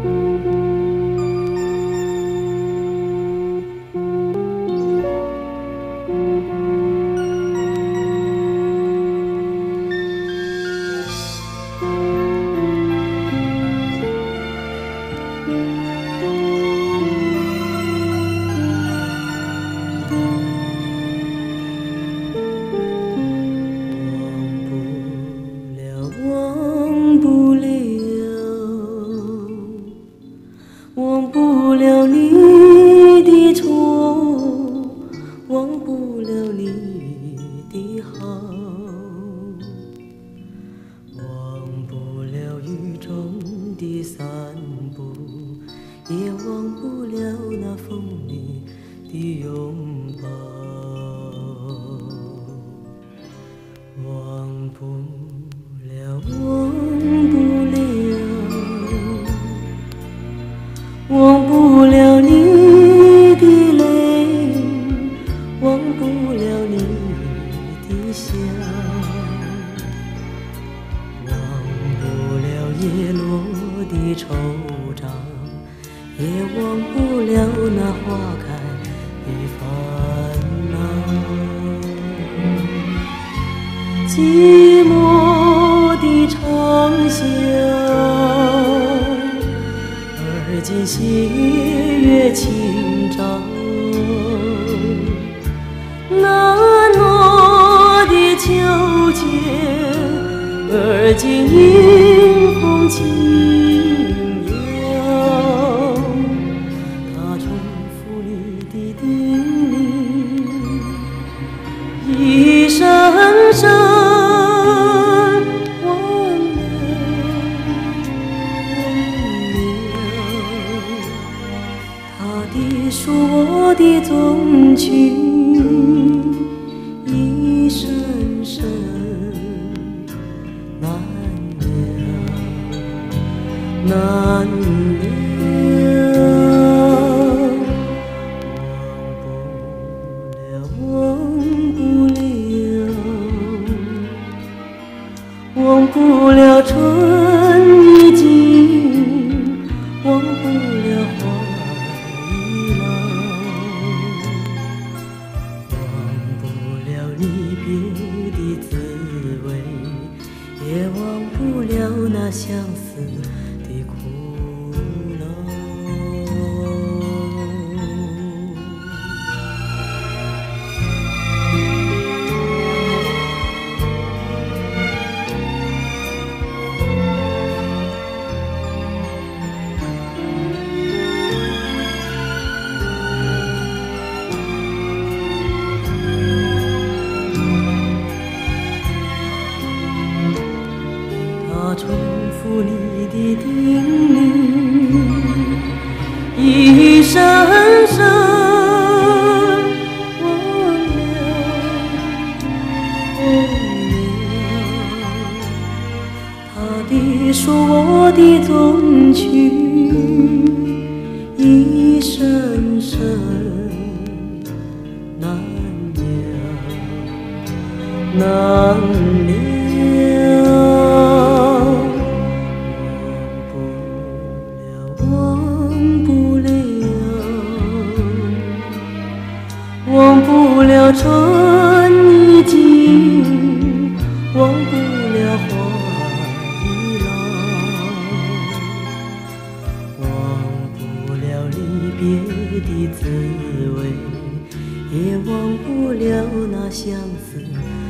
忘不了你的错，忘不了你的好，忘不了雨中的散步，也忘不了那风里的拥抱，忘不了，忘不了，忘不了你的泪，忘不了你的笑，忘不了叶落的惆怅，也忘不了那花开的烦恼。寂寞的长巷，而今细月清照，那落的秋千，而今迎风轻摇。它重复你的叮咛，一声声属我的衷情，一声声难了，难了，忘不了，忘不了春已尽，忘不了花也忘不了那相思的苦恼。重复你的叮咛，一声声忘了，他的说我的衷情，一声声难了，难了。忘不了春已尽，忘不了花已老，忘不了离别的滋味，也忘不了那相思